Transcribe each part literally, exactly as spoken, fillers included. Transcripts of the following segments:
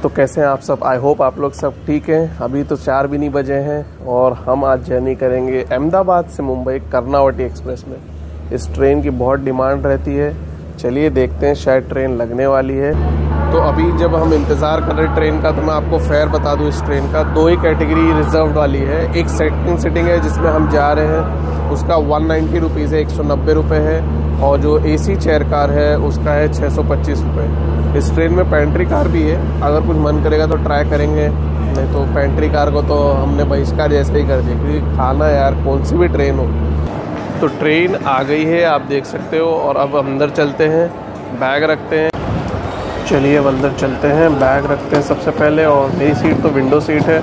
तो कैसे हैं आप सब? आई होप आप लोग सब ठीक हैं। अभी तो चार भी नहीं बजे हैं और हम आज जर्नी करेंगे अहमदाबाद से मुंबई कर्नावती एक्सप्रेस में। इस ट्रेन की बहुत डिमांड रहती है। चलिए देखते हैं, शायद ट्रेन लगने वाली है। तो अभी जब हम इंतज़ार कर रहे हैं ट्रेन का, तो मैं आपको फेयर बता दूं, इस ट्रेन का दो ही कैटेगरी रिजर्व वाली है। एक सेकंड सिटिंग है जिसमें हम जा रहे हैं, उसका वन नाइन्टी रुपीज़ है, एक सौ नब्बे रुपये है। और जो एसी चेयर कार है उसका है छः सौ पच्चीस रुपये। इस ट्रेन में पेंट्री कार भी है, अगर कुछ मन करेगा तो ट्राई करेंगे, नहीं तो पेंट्री कार को तो हमने बहिष्कार जैसे ही कर दिया, क्योंकि खाना यार कौन सी भी ट्रेन हो। तो ट्रेन आ गई है, आप देख सकते हो। और अब अंदर चलते हैं, बैग रखते हैं। चलिए अब अंदर चलते हैं, बैग रखते हैं सबसे पहले। और मेरी सीट तो विंडो सीट है,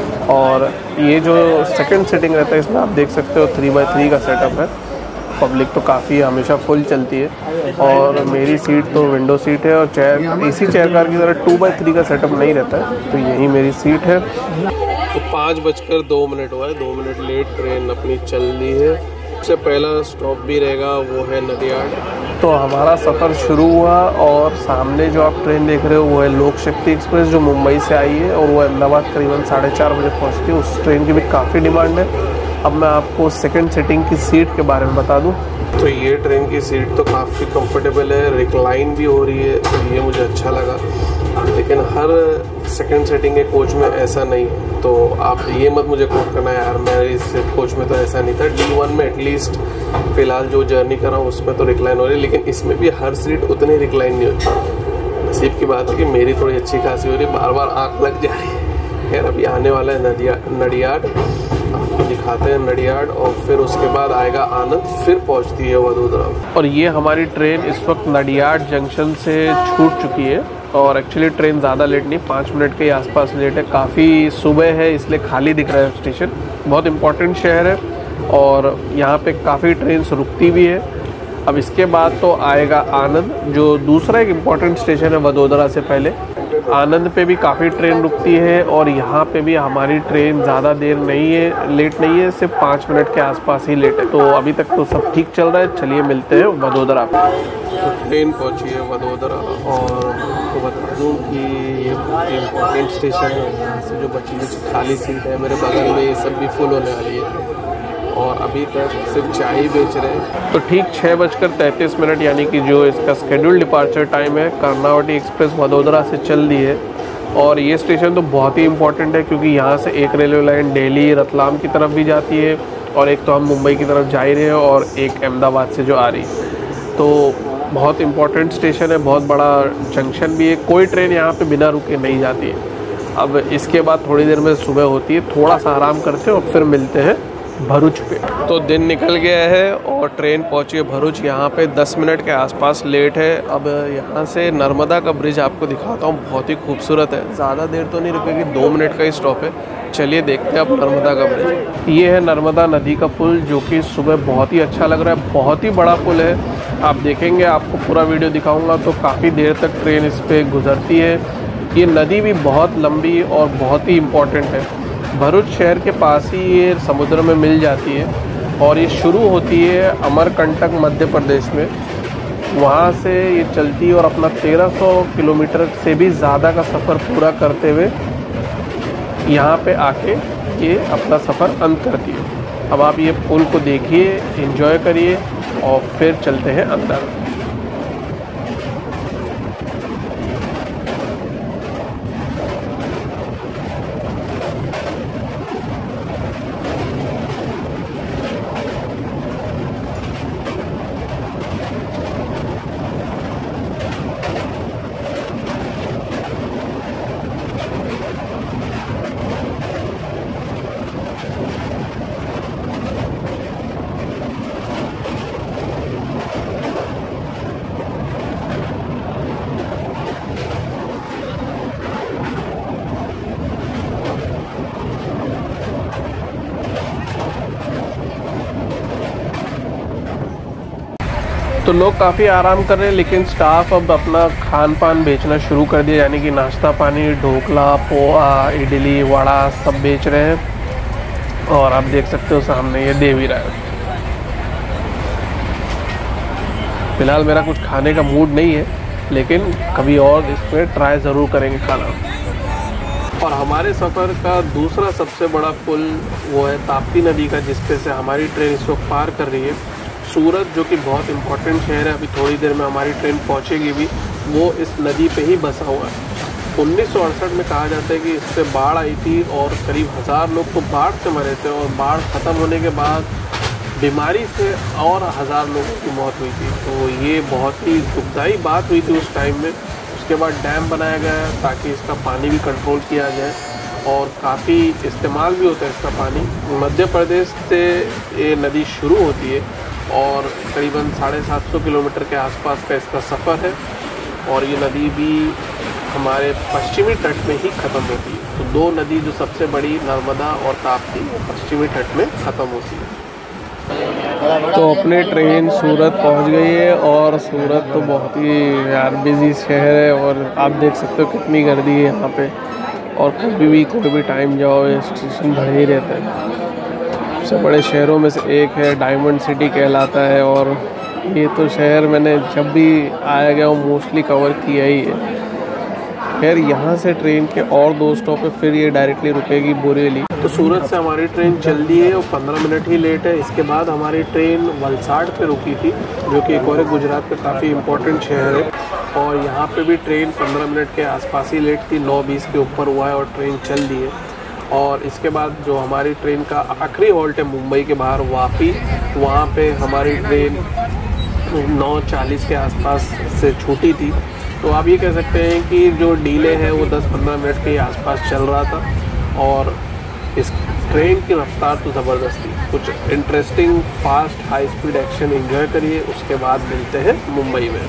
और ये जो सेकंड सीटिंग रहता है इसमें आप देख सकते हो थ्री बाई थ्री का सेटअप है। पब्लिक तो काफ़ी हमेशा फुल चलती है, और मेरी सीट तो विंडो सीट है। और चेयर एसी चेयर कार की तरह टू बाई थ्री का सेटअप नहीं रहता है, तो यही मेरी सीट है। तो पाँच बजकर दो मिनट हुआ है, दो मिनट लेट ट्रेन अपनी चल रही है। सबसे पहला स्टॉप भी रहेगा वो है नडियाड। तो हमारा सफ़र शुरू हुआ, और सामने जो आप ट्रेन देख रहे हो वो है लोक शक्ति एक्सप्रेस, जो मुंबई से आई है और वो अहमदाबाद करीबन साढ़े चार बजे पहुँचती है। उस ट्रेन की भी काफ़ी डिमांड है। अब मैं आपको सेकंड सीटिंग की सीट के बारे में बता दूं। तो ये ट्रेन की सीट तो काफ़ी कंफर्टेबल है, रिक्लाइन भी हो रही है, तो ये मुझे अच्छा लगा। लेकिन हर सेकंड सीटिंग के कोच में ऐसा नहीं है, तो आप ये मत मुझे कोट करना यार, मैं इस कोच में तो ऐसा नहीं था। डी वन में एटलीस्ट फ़िलहाल जो जर्नी कर रहा हूँ उसमें तो रिक्लाइन हो रही है, लेकिन इसमें भी हर सीट उतनी रिक्लाइन नहीं होती। नसीब की बात है कि मेरी थोड़ी अच्छी खासी हो रही है, बार बार आँख लग जा रही है। खैर अभी आने वाला है नदिया नडियाड, आपको दिखाते हैं नडियाड, और फिर उसके बाद आएगा आनंद, फिर पहुंचती है वडोदरा। और ये हमारी ट्रेन इस वक्त नडियाड जंक्शन से छूट चुकी है, और एक्चुअली ट्रेन ज़्यादा लेट नहीं, पाँच मिनट के आसपास लेट है। काफ़ी सुबह है इसलिए खाली दिख रहा है स्टेशन। बहुत इम्पोर्टेंट शहर है और यहाँ पे काफ़ी ट्रेन रुकती भी है। अब इसके बाद तो आएगा आनंद, जो दूसरा एक इम्पॉर्टेंट स्टेशन है वडोदरा से पहले। आनंद पे भी काफ़ी ट्रेन रुकती है, और यहाँ पे भी हमारी ट्रेन ज़्यादा देर नहीं है, लेट नहीं है, सिर्फ पाँच मिनट के आसपास ही लेट है। तो अभी तक तो सब ठीक चल रहा है। चलिए मिलते हैं वडोदरा पे। तो ट्रेन पहुँची है वडोदरा, और आपको बता दूँ कि ये बहुत ही इम्पोर्टेंट स्टेशन है। यहाँ से जो बची हुई खाली सीट है मेरे बगल में, ये सब भी फुल होने वाली है, और अभी तक सिर्फ चाय ही बेच रहे हैं। तो ठीक छः बजकर तैंतीस मिनट यानी कि जो इसका स्केड्यूल डिपार्चर टाइम है, कर्नावती एक्सप्रेस वडोदरा से चल रही है। और ये स्टेशन तो बहुत ही इंपॉर्टेंट है, क्योंकि यहाँ से एक रेलवे लाइन दिल्ली रतलाम की तरफ भी जाती है, और एक तो हम मुंबई की तरफ जा ही रहे हैं, और एक अहमदाबाद से जो आ रही है। तो बहुत इंपॉर्टेंट स्टेशन है, बहुत बड़ा जंक्शन भी है। कोई ट्रेन यहाँ पर बिना रुके नहीं जाती है। अब इसके बाद थोड़ी देर में सुबह होती है, थोड़ा सा आराम करते हैं और फिर मिलते हैं भरूच पे। तो दिन निकल गया है और ट्रेन पहुंची है भरूच। यहाँ पे दस मिनट के आसपास लेट है। अब यहाँ से नर्मदा का ब्रिज आपको दिखाता हूँ, बहुत ही खूबसूरत है। ज़्यादा देर तो नहीं रुकेगी, दो मिनट का ही स्टॉप है। चलिए देखते हैं अब नर्मदा का ब्रिज। ये है नर्मदा नदी का पुल, जो कि सुबह बहुत ही अच्छा लग रहा है। बहुत ही बड़ा पुल है, आप देखेंगे, आपको पूरा वीडियो दिखाऊँगा तो काफ़ी देर तक ट्रेन इस पर गुजरती है। ये नदी भी बहुत लंबी और बहुत ही इम्पोर्टेंट है। भरूच शहर के पास ही ये समुद्र में मिल जाती है, और ये शुरू होती है अमरकंटक मध्य प्रदेश में। वहाँ से ये चलती है और अपना तेरह सौ किलोमीटर से भी ज़्यादा का सफ़र पूरा करते हुए यहाँ पे आके ये अपना सफ़र अंत करती है। अब आप ये पुल को देखिए, एंजॉय करिए, और फिर चलते हैं अंदर। तो लोग काफ़ी आराम कर रहे हैं, लेकिन स्टाफ अब अपना खान पान बेचना शुरू कर दिया, यानी कि नाश्ता पानी, ढोकला, पोहा, इडली, वड़ा सब बेच रहे हैं। और आप देख सकते हो सामने ये दे भी रहा है। फ़िलहाल मेरा कुछ खाने का मूड नहीं है, लेकिन कभी और इसमें ट्राई ज़रूर करेंगे खाना। और हमारे सफ़र का दूसरा सबसे बड़ा पुल वो है ताप्ती नदी का, जिस पे से हमारी ट्रेन इस वक्त पार कर रही है। सूरत जो कि बहुत इम्पोर्टेंट शहर है, अभी थोड़ी देर में हमारी ट्रेन पहुंचेगी भी, वो इस नदी पे ही बसा हुआ है। उन्नीस सौ अड़सठ में कहा जाता है कि इस पर बाढ़ आई थी और करीब हज़ार लोग तो बाढ़ से मरे थे, और बाढ़ ख़त्म होने के बाद बीमारी से और हज़ार लोगों की मौत हुई थी। तो ये बहुत ही दुखदाई बात हुई थी उस टाइम में। उसके बाद डैम बनाया गया ताकि इसका पानी भी कंट्रोल किया जाए, और काफ़ी इस्तेमाल भी होता है इसका पानी। मध्य प्रदेश से ये नदी शुरू होती है और करीबन साढ़े सात सौ किलोमीटर के आसपास का इसका सफ़र है, और ये नदी भी हमारे पश्चिमी तट में ही ख़त्म होती है। तो दो नदी जो सबसे बड़ी नर्मदा और ताप्ती, वो पश्चिमी तट में ख़त्म होती है। तो अपनी ट्रेन सूरत पहुंच गई है, और सूरत तो बहुत ही यार बिजी शहर है, और आप देख सकते हो कितनी गर्दी है यहाँ पे, और कभी भी कोई भी टाइम जाओ ये स्टेशन भर ही रहता है। सबसे बड़े शहरों में से एक है, डायमंड सिटी कहलाता है, और ये तो शहर मैंने जब भी आया गया हूँ मोस्टली कवर किया ही है। खैर यहाँ से ट्रेन के और दो स्टॉप है, फिर ये डायरेक्टली रुकेगी बोरेली। तो सूरत से हमारी ट्रेन चल दी है और पंद्रह मिनट ही लेट है। इसके बाद हमारी ट्रेन वलसाड पे रुकी थी, जो कि एक और गुजरात पे काफ़ी इम्पोर्टेंट शहर है, और यहाँ पे भी ट्रेन पंद्रह मिनट के आसपास ही लेट थी। नौ बीस के ऊपर हुआ है और ट्रेन चल दी है। और इसके बाद जो हमारी ट्रेन का आखिरी हॉल्ट है मुंबई के बाहर वापी, वहाँ पे हमारी ट्रेन नौ चालीस के आसपास से छूटी थी। तो आप ये कह सकते हैं कि जो डीले है वो दस पंद्रह मिनट के आसपास चल रहा था, और इस ट्रेन की रफ्तार तो ज़बरदस्त थी। कुछ interesting fast high speed action enjoy करिए, उसके बाद मिलते हैं मुंबई में।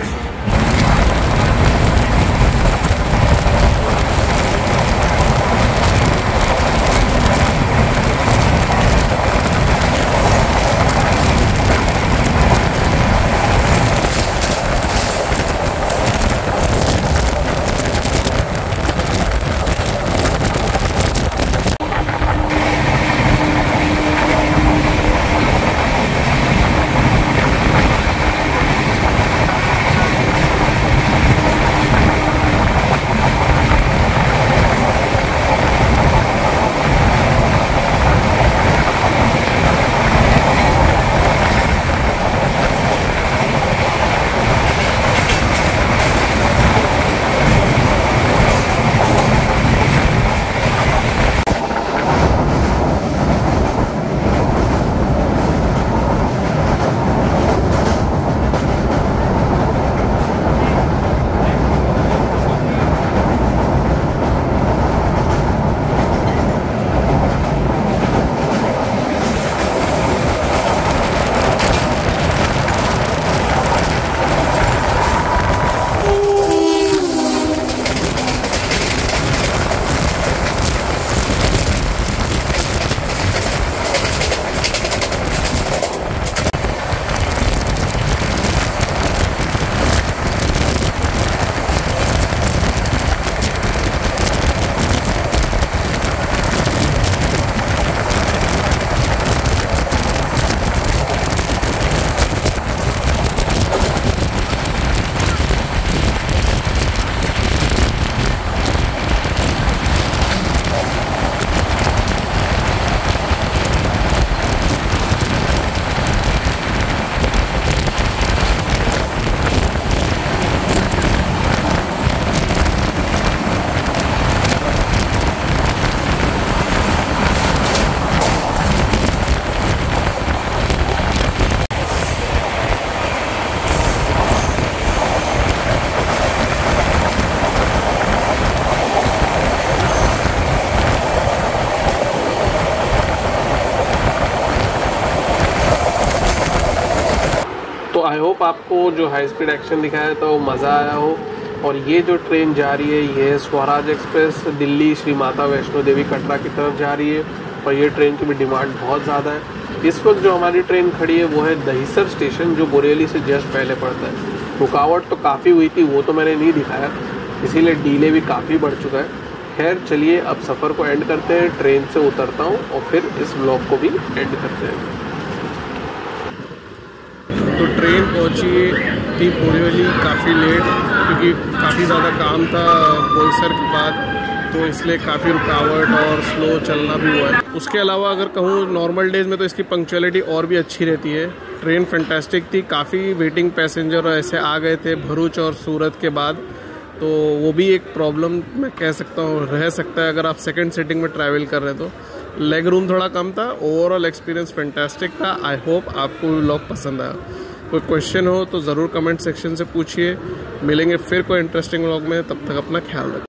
आई होप आपको जो हाई स्पीड एक्शन दिखाया था वो मज़ा आया हो। और ये जो ट्रेन जा रही है ये स्वराज एक्सप्रेस दिल्ली श्री माता वैष्णो देवी कटरा की तरफ जा रही है, और ये ट्रेन की भी डिमांड बहुत ज़्यादा है। इस वक्त जो हमारी ट्रेन खड़ी है वो है दहिसर स्टेशन, जो बोरेली से जस्ट पहले पड़ता है। रुकावट तो काफ़ी हुई थी, वो तो मैंने नहीं दिखाया, इसीलिए डीले भी काफ़ी बढ़ चुका है। खैर चलिए अब सफ़र को एंड करते हैं, ट्रेन से उतरता हूँ और फिर इस ब्लॉग को भी एंड करते हैं। तो ट्रेन पहुँची थी बोरीवली काफ़ी लेट, क्योंकि काफ़ी ज़्यादा काम था बोईसर के बाद, तो इसलिए काफ़ी रुकावट और स्लो चलना भी हुआ है। उसके अलावा अगर कहूँ नॉर्मल डेज़ में तो इसकी पंक्चुअलिटी और भी अच्छी रहती है। ट्रेन फैंटास्टिक थी, काफ़ी वेटिंग पैसेंजर ऐसे आ गए थे भरूच और सूरत के बाद, तो वो भी एक प्रॉब्लम मैं कह सकता हूँ रह सकता है अगर आप सेकंड सीटिंग में ट्रैवल कर रहे हैं तो। लेग रूम थोड़ा कम था, ओवरऑल एक्सपीरियंस फैंटास्टिक था। आई होप आपको व्लॉग पसंद आया। कोई क्वेश्चन हो तो ज़रूर कमेंट सेक्शन से पूछिए। मिलेंगे फिर कोई इंटरेस्टिंग व्लॉग में, तब तक अपना ख्याल रखें।